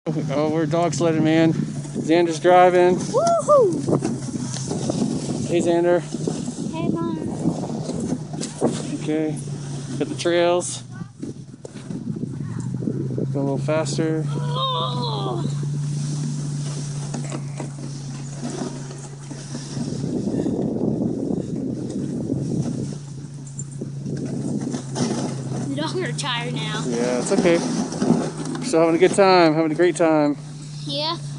Oh, we're dog sledding, man. Zander's driving. Woohoo! Hey, Zander. Hey, Mom. Okay. Got the trails. Go a little faster. Oh. The dogs are tired now. Yeah, it's okay. We're still having a good time. Having a great time. Yeah.